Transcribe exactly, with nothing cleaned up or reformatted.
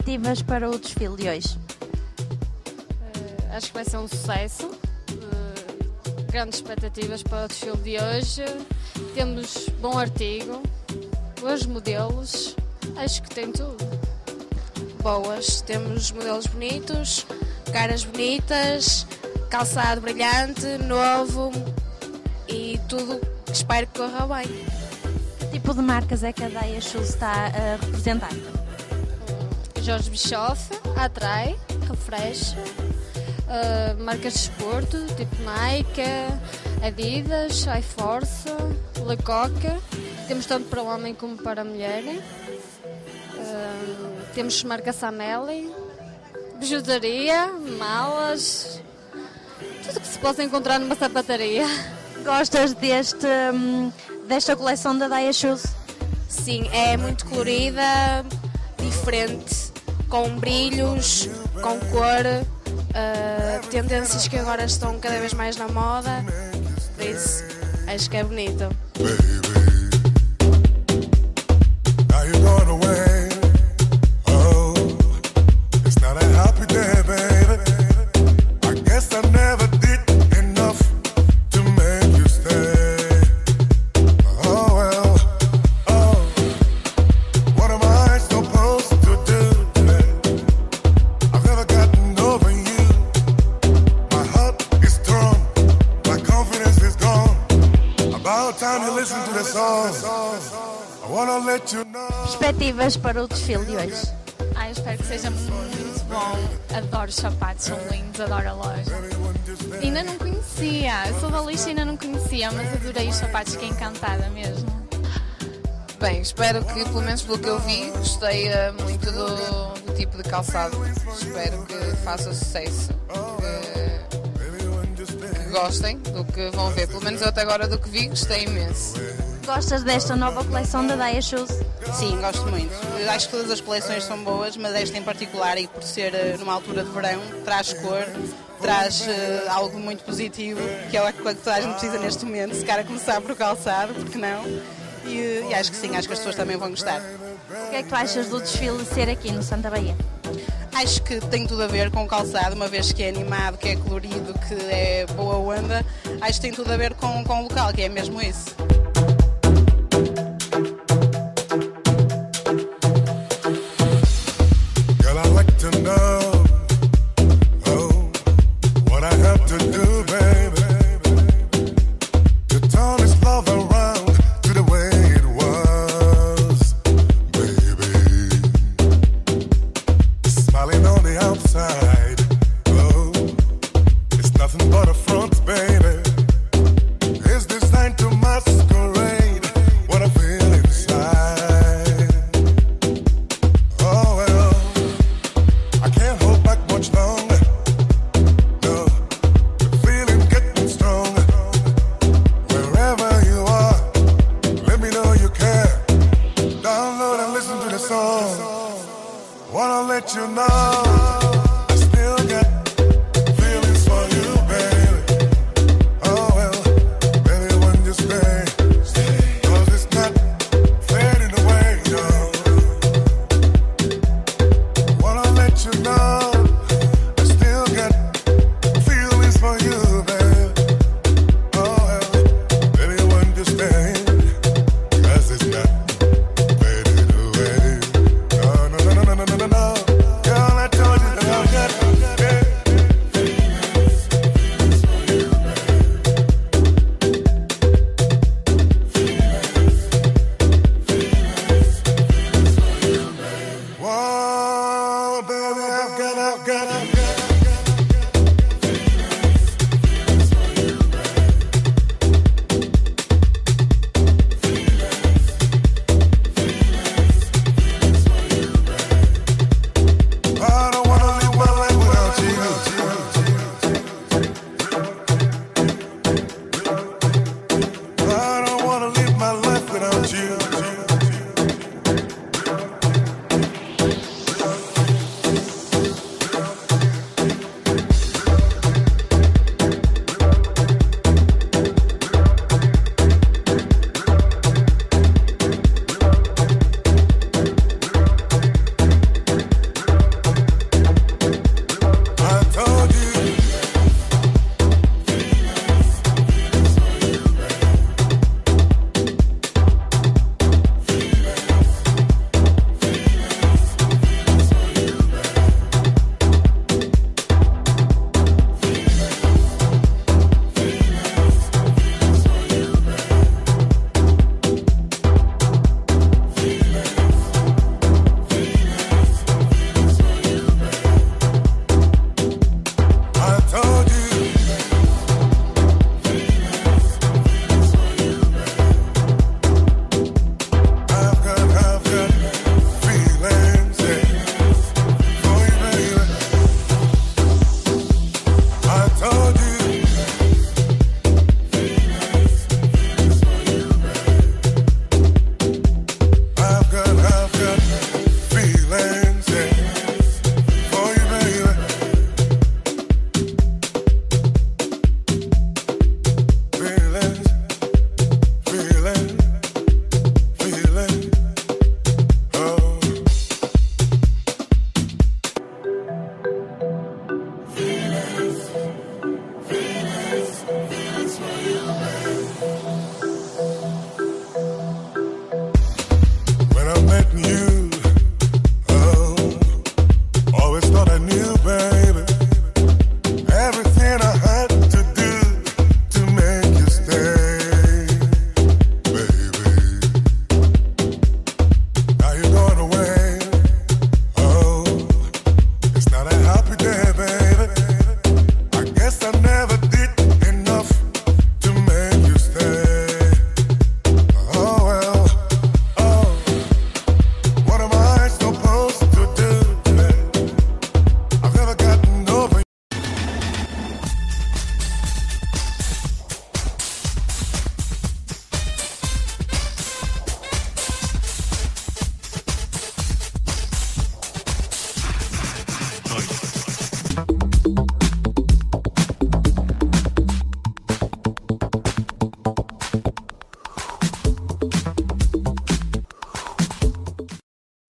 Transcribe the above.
Expectativas para o desfile de hoje? Uh, acho que vai ser um sucesso. Uh, grandes expectativas para o desfile de hoje. Temos bom artigo, bons modelos. Acho que tem tudo. Boas, temos modelos bonitos, caras bonitas, calçado brilhante, novo e tudo que espero que corra bem. Que tipo de marcas é que a Daya Shoes está a representar? Jorge Bischoff, Atrai, Refresh, uh, marcas de desporto, tipo Nike, Adidas, iForce, Lecoq. Temos tanto para o homem como para a mulher. Uh, temos marca Samelli, bijuteria, malas, tudo que se possa encontrar numa sapataria. Gostas deste, desta coleção da Daya Shoes? Sim, é muito colorida, diferente, com brilhos, com cor, uh, tendências que agora estão cada vez mais na moda, por isso acho que é bonito. Perspectivas para o desfile de hoje? Ah, eu espero que seja muito bom. Adoro os sapatos, são lindos, adoro a loja. Ainda não conhecia, eu sou da lixa e ainda não conhecia, mas adorei os sapatos, fiquei encantada mesmo. Bem, espero que, pelo menos pelo que eu vi, gostei uh, muito do, do tipo de calçado. Espero que faça sucesso, que, que gostem do que vão ver. Pelo menos eu até agora do que vi, gostei imenso. Gostas desta nova coleção da Daya Shoes? Sim, gosto muito. Eu acho que todas as coleções são boas, mas esta em particular, e por ser uh, numa altura de verão, traz cor, traz uh, algo muito positivo, que é o que toda a gente precisa neste momento, se calhar começar por calçado, porque não? E, e acho que sim, acho que as pessoas também vão gostar. O que é que tu achas do desfile ser aqui no Santa Baía? Acho que tem tudo a ver com o calçado, uma vez que é animado, que é colorido, que é boa onda, acho que tem tudo a ver com, com o local, que é mesmo isso.